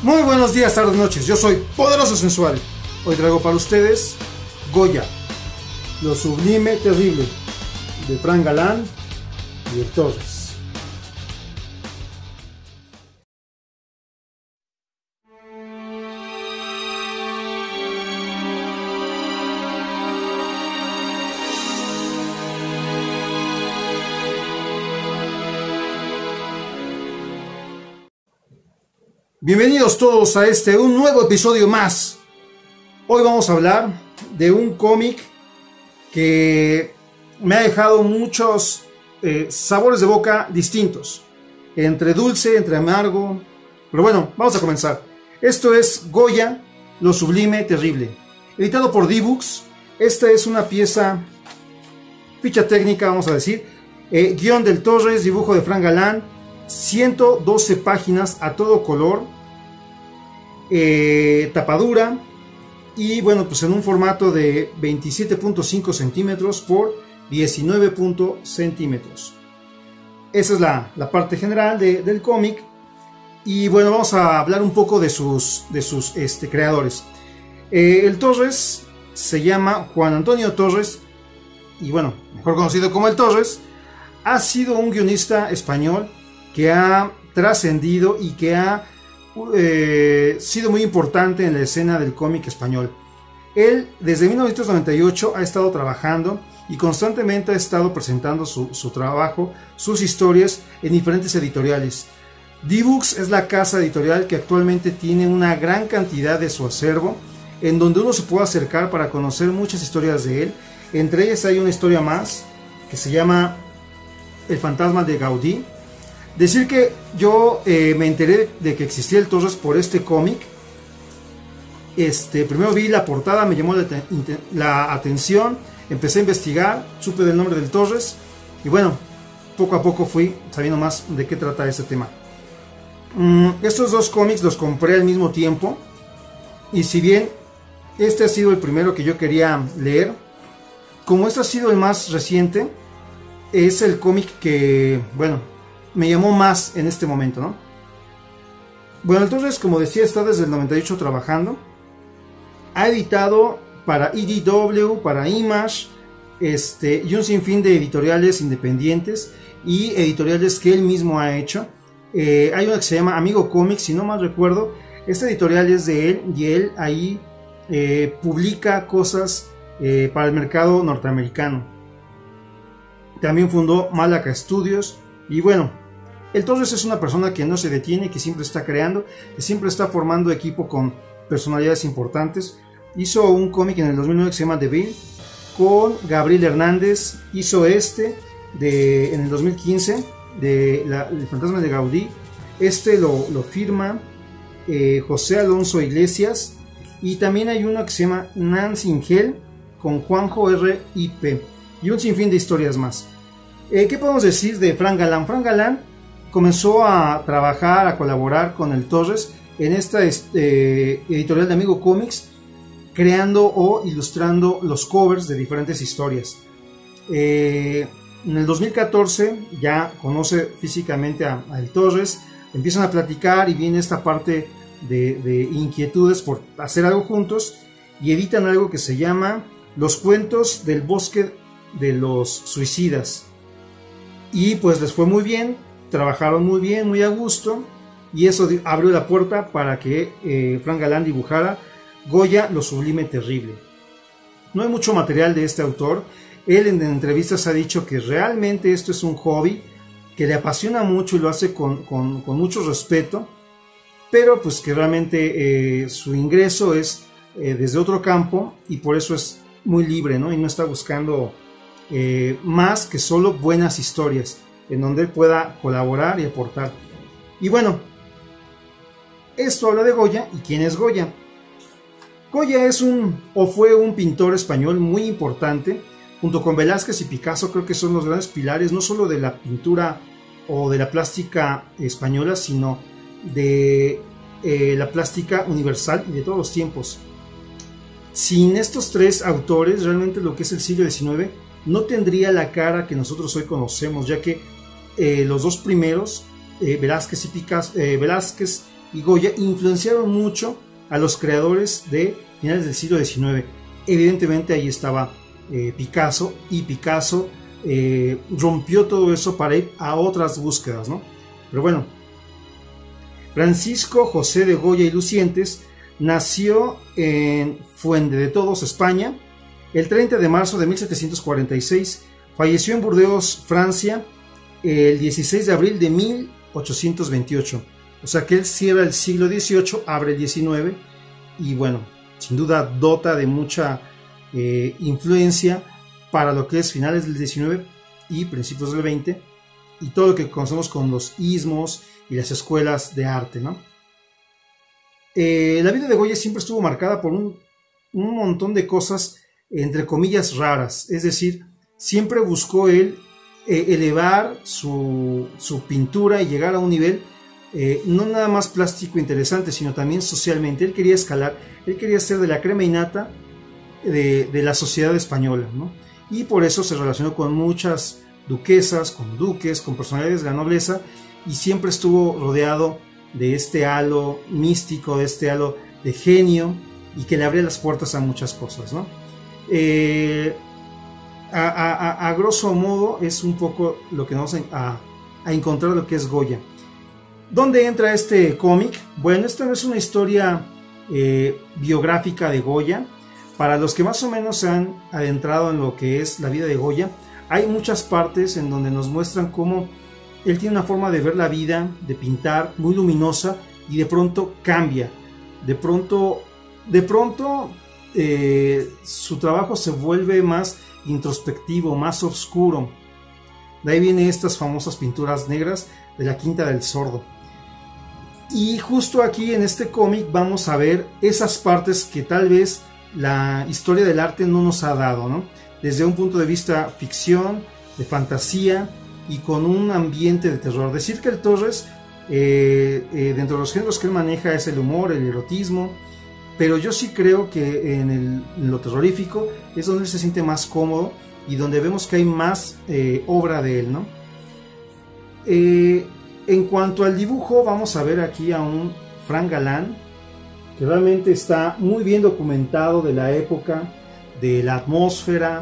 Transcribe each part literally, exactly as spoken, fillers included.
Muy buenos días, tardes, noches. Yo soy Poderoso Sensual. Hoy traigo para ustedes Goya, lo sublime terrible, de Frank Galán y de Torres. Bienvenidos todos a este, un nuevo episodio más. Hoy vamos a hablar de un cómic que me ha dejado muchos eh, sabores de boca distintos. Entre dulce, entre amargo. Pero bueno, vamos a comenzar. Esto es Goya, lo sublime terrible. Editado por D-Books. Esta es una pieza, ficha técnica, vamos a decir. Eh, guión del Torres, dibujo de Frank Galán. ciento doce páginas a todo color. Eh, tapadura y bueno, pues en un formato de veintisiete punto cinco centímetros por diecinueve centímetros. Esa es la, la parte general de, del cómic. Y bueno, vamos a hablar un poco de sus, de sus este, creadores. Eh, el Torres se llama Juan Antonio Torres, y bueno, mejor conocido como el Torres. Ha sido un guionista español que ha trascendido y que ha Eh, sido muy importante en la escena del cómic español. Él desde mil novecientos noventa y ocho ha estado trabajando y constantemente ha estado presentando su, su trabajo, sus historias en diferentes editoriales. D-Books es la casa editorial que actualmente tiene una gran cantidad de su acervo, en donde uno se puede acercar para conocer muchas historias de él. Entre ellas hay una historia más que se llama El fantasma de Gaudí. Decir que yo eh, me enteré de que existía el Torres por este cómic. Este, primero vi la portada, me llamó la, la atención, empecé a investigar, supe del nombre del Torres y bueno, poco a poco fui sabiendo más de qué trata este tema. Mm, estos dos cómics los compré al mismo tiempo y si bien este ha sido el primero que yo quería leer, como este ha sido el más reciente, es el cómic que, bueno, me llamó más en este momento, ¿no? Bueno, entonces, como decía, está desde el noventa y ocho trabajando. Ha editado para E D W, para Image, este, y un sinfín de editoriales independientes y editoriales que él mismo ha hecho. Eh, hay una que se llama Amigo Comics, si no mal recuerdo. Esta editorial es de él y él ahí eh, publica cosas eh, para el mercado norteamericano. También fundó Malaca Studios y bueno, el Torres es una persona que no se detiene, que siempre está creando, que siempre está formando equipo con personalidades importantes. Hizo un cómic en el dos mil nueve que se llama The Bill con Gabriel Hernández. Hizo este de, en el dos mil quince de la, El fantasma de Gaudí. Este lo, lo firma eh, José Alonso Iglesias. Y también hay uno que se llama Nancy Ingel con Juanjo R I P y un sinfín de historias más. Eh, ¿Qué podemos decir de Frank Galán? Frank Galán comenzó a trabajar, a colaborar con el Torres en esta este, editorial de Amigo Comics, creando o ilustrando los covers de diferentes historias. Eh, en el dos mil catorce ya conoce físicamente a, a el Torres, empiezan a platicar y viene esta parte de, de inquietudes por hacer algo juntos y editan algo que se llama Los cuentos del bosque de los suicidas. Y pues les fue muy bien, trabajaron muy bien, muy a gusto, y eso abrió la puerta para que eh, Frank Galán dibujara Goya, lo sublime terrible. No hay mucho material de este autor. Él en entrevistas ha dicho que realmente esto es un hobby, que le apasiona mucho y lo hace con, con, con mucho respeto, pero pues que realmente eh, su ingreso es eh, desde otro campo y por eso es muy libre, ¿no? Y no está buscando Eh, más que solo buenas historias en donde él pueda colaborar y aportar. Y bueno, esto habla de Goya. ¿Y quién es Goya? Goya es un o fue un pintor español muy importante, junto con Velázquez y Picasso. Creo que son los grandes pilares no solo de la pintura o de la plástica española, sino de eh, la plástica universal y de todos los tiempos. Sin estos tres autores, realmente lo que es el siglo diecinueve no tendría la cara que nosotros hoy conocemos, ya que eh, los dos primeros, eh, Velázquez, y Picasso, eh, Velázquez y Goya influenciaron mucho a los creadores de finales del siglo diecinueve. Evidentemente ahí estaba eh, Picasso, y Picasso eh, rompió todo eso para ir a otras búsquedas, ¿no? Pero bueno, Francisco José de Goya y Lucientes nació en Fuente de Todos, España, el treinta de marzo de mil setecientos cuarenta y seis. Falleció en Burdeos, Francia, el dieciséis de abril de mil ochocientos veintiocho. O sea que él cierra el siglo dieciocho, abre el diecinueve, y bueno, sin duda dota de mucha eh, influencia para lo que es finales del diecinueve y principios del veinte, y todo lo que conocemos con los ismos y las escuelas de arte, ¿no? Eh, la vida de Goya siempre estuvo marcada por un, un montón de cosas, entre comillas, raras. Es decir, siempre buscó él eh, elevar su, su pintura y llegar a un nivel eh, no nada más plástico interesante, sino también socialmente. Él quería escalar, él quería ser de la crema innata de, de la sociedad española, ¿no? Y por eso se relacionó con muchas duquesas, con duques, con personalidades de la nobleza, y siempre estuvo rodeado de este halo místico, de este halo de genio, y que le abría las puertas a muchas cosas, ¿no? Eh, a, a, a grosso modo es un poco lo que vamos a, a encontrar lo que es Goya. ¿Dónde entra este cómic? Bueno, esta no es una historia eh, biográfica de Goya. Para los que más o menos se han adentrado en lo que es la vida de Goya, hay muchas partes en donde nos muestran cómo él tiene una forma de ver la vida, de pintar muy luminosa, y de pronto cambia. De pronto, de pronto eh, su trabajo se vuelve más introspectivo, más oscuro. De ahí vienen estas famosas pinturas negras de la Quinta del Sordo. Y justo aquí en este cómic vamos a ver esas partes que tal vez la historia del arte no nos ha dado, ¿no? Desde un punto de vista ficción, de fantasía y con un ambiente de terror. Decir que el Torres, eh, eh, dentro de los géneros que él maneja, es el humor, el erotismo, pero yo sí creo que en, el, en lo terrorífico es donde él se siente más cómodo y donde vemos que hay más eh, obra de él, ¿no? Eh, en cuanto al dibujo, vamos a ver aquí a un Frank Galán, que realmente está muy bien documentado de la época, de la atmósfera,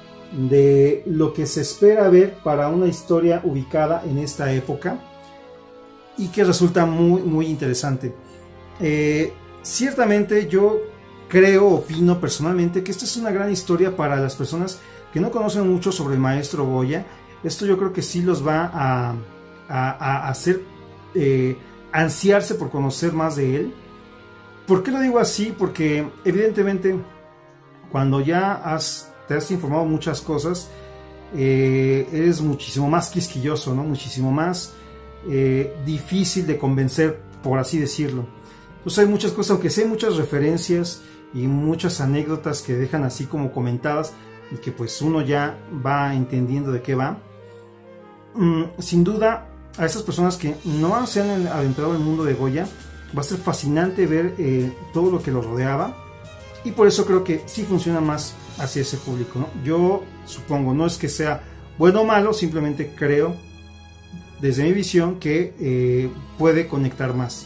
de lo que se espera ver para una historia ubicada en esta época, y que resulta muy muy interesante. Eh, ciertamente yo creo, opino personalmente que esta es una gran historia para las personas que no conocen mucho sobre el maestro Goya. Esto yo creo que sí los va a, a, a hacer eh, ansiarse por conocer más de él. ¿Por qué lo digo así? Porque evidentemente cuando ya has, te has informado muchas cosas, eh, eres muchísimo más quisquilloso, ¿no? Muchísimo más eh, difícil de convencer, por así decirlo. Entonces hay muchas cosas, aunque sí hay muchas referencias y muchas anécdotas que dejan así como comentadas y que pues uno ya va entendiendo de qué va. Mm, sin duda, a esas personas que no se han adentrado en el mundo de Goya, va a ser fascinante ver eh, todo lo que lo rodeaba, y por eso creo que sí funciona más hacia ese público, ¿no? Yo supongo, no es que sea bueno o malo, simplemente creo desde mi visión que eh, puede conectar más.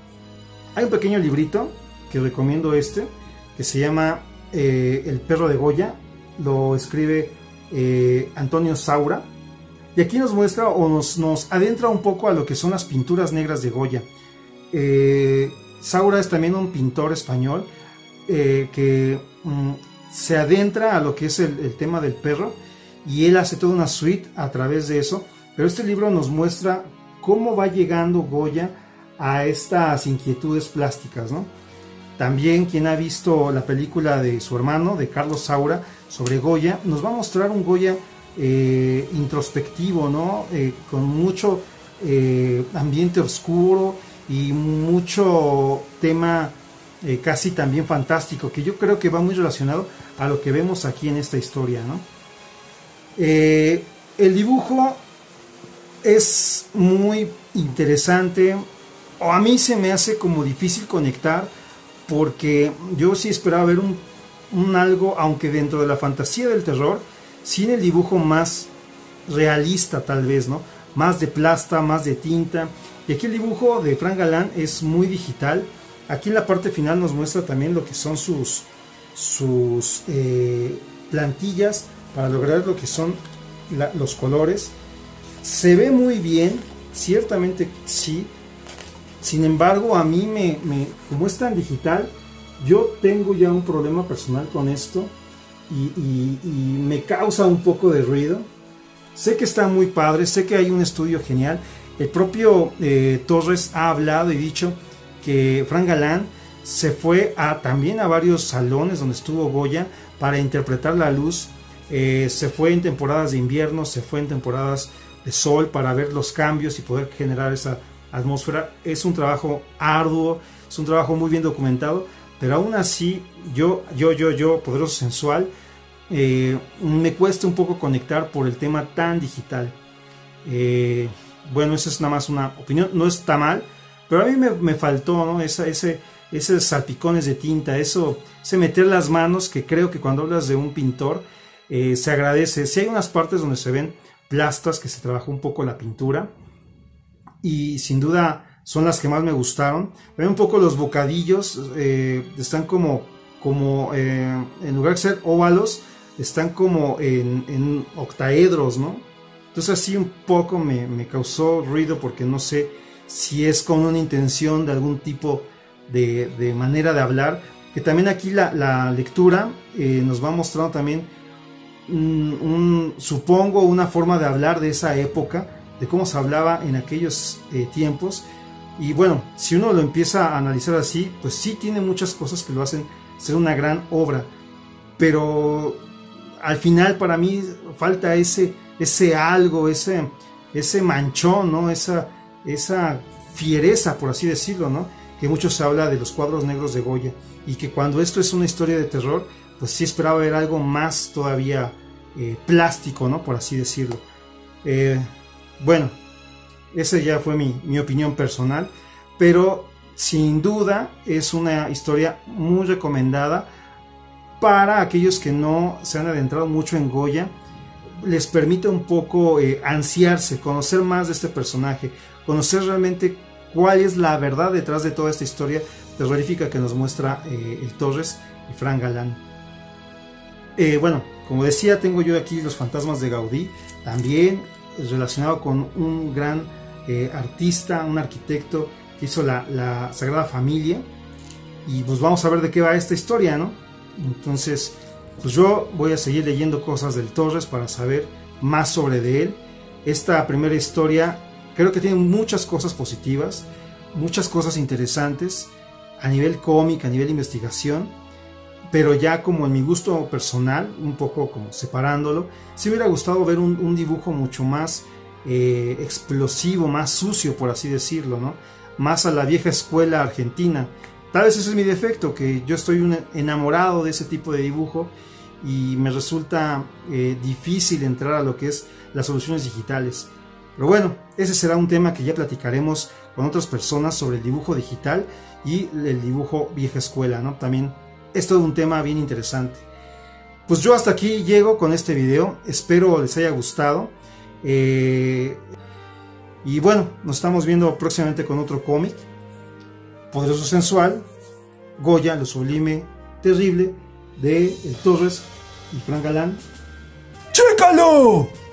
Hay un pequeño librito que recomiendo, este que se llama eh, El perro de Goya, lo escribe eh, Antonio Saura, y aquí nos muestra o nos, nos adentra un poco a lo que son las pinturas negras de Goya. Eh, Saura es también un pintor español eh, que mm, se adentra a lo que es el, el tema del perro, y él hace toda una suite a través de eso, pero este libro nos muestra cómo va llegando Goya a estas inquietudes plásticas, ¿no? También quien ha visto la película de su hermano, de Carlos Saura, sobre Goya, nos va a mostrar un Goya eh, introspectivo, ¿no? Eh, con mucho eh, ambiente oscuro y mucho tema eh, casi también fantástico, que yo creo que va muy relacionado a lo que vemos aquí en esta historia, ¿no? Eh, el dibujo es muy interesante, o a mí se me hace como difícil conectar, porque yo sí esperaba ver un, un algo, aunque dentro de la fantasía del terror, sí en el dibujo más realista tal vez, ¿no? Más de plasta, más de tinta, Y aquí el dibujo de Frank Galán es muy digital. Aquí en la parte final nos muestra también lo que son sus, sus eh, plantillas para lograr lo que son la, los colores. Se ve muy bien, ciertamente sí. Sin embargo, a mí me, me como es tan digital, yo tengo ya un problema personal con esto y, y, y me causa un poco de ruido. Sé que está muy padre, sé que hay un estudio genial. El propio eh, Torres ha hablado y dicho que Frank Galán se fue a, también a varios salones donde estuvo Goya para interpretar la luz. Eh, se fue en temporadas de invierno, se fue en temporadas de sol para ver los cambios y poder generar esa atmósfera. Es un trabajo arduo, es un trabajo muy bien documentado, pero aún así yo, yo, yo, yo, Poderoso Sensual, eh, me cuesta un poco conectar por el tema tan digital. Eh, bueno, esa es nada más una opinión, no está mal, pero a mí me, me faltó, ¿no? Esa, ese, esos salpicones de tinta, eso, ese meter las manos, que creo que cuando hablas de un pintor eh, se agradece. Si hay unas partes donde se ven plastas que se trabajó un poco la pintura, y sin duda son las que más me gustaron. Ven un poco los bocadillos, eh, están como, como eh, en lugar de ser óvalos, están como en, en octaedros, ¿no? Entonces así un poco me, me causó ruido porque no sé si es con una intención de algún tipo de, de manera de hablar, que también aquí la, la lectura eh, nos va mostrando también un, un, supongo, una forma de hablar de esa época, de cómo se hablaba en aquellos eh, tiempos. Y bueno, si uno lo empieza a analizar así, pues sí tiene muchas cosas que lo hacen ser una gran obra, pero al final para mí falta ese, ese algo, ese, ese manchón, ¿no? Esa, esa fiereza, por así decirlo, ¿no? Que mucho se habla de los cuadros negros de Goya, y que cuando esto es una historia de terror, pues sí esperaba ver algo más todavía eh, plástico, ¿no? Por así decirlo. Eh, bueno, esa ya fue mi, mi opinión personal, pero sin duda es una historia muy recomendada para aquellos que no se han adentrado mucho en Goya. Les permite un poco eh, ansiarse, conocer más de este personaje, conocer realmente cuál es la verdad detrás de toda esta historia terrorífica que nos muestra eh, el Torres y Frank Galán. Eh, bueno, como decía, tengo yo aquí Los fantasmas de Gaudí, también relacionado con un gran eh, artista, un arquitecto que hizo la, la Sagrada Familia, y pues vamos a ver de qué va esta historia, ¿no? Entonces, pues yo voy a seguir leyendo cosas del Torres para saber más sobre de él. Esta primera historia creo que tiene muchas cosas positivas, muchas cosas interesantes a nivel cómic, a nivel investigación, pero ya como en mi gusto personal, un poco como separándolo, sí me hubiera gustado ver un, un dibujo mucho más eh, explosivo, más sucio, por así decirlo, ¿no? Más a la vieja escuela argentina. Tal vez ese es mi defecto, que yo estoy un, enamorado de ese tipo de dibujo y me resulta eh, difícil entrar a lo que es las soluciones digitales. Pero bueno, ese será un tema que ya platicaremos con otras personas sobre el dibujo digital y el dibujo vieja escuela, ¿no? También es todo un tema bien interesante. Pues yo hasta aquí llego con este video, espero les haya gustado. Eh, y bueno, nos estamos viendo próximamente con otro cómic. Poderoso Sensual, Goya, lo sublime, terrible, de El Torres y Frank Galán. ¡Chécalo!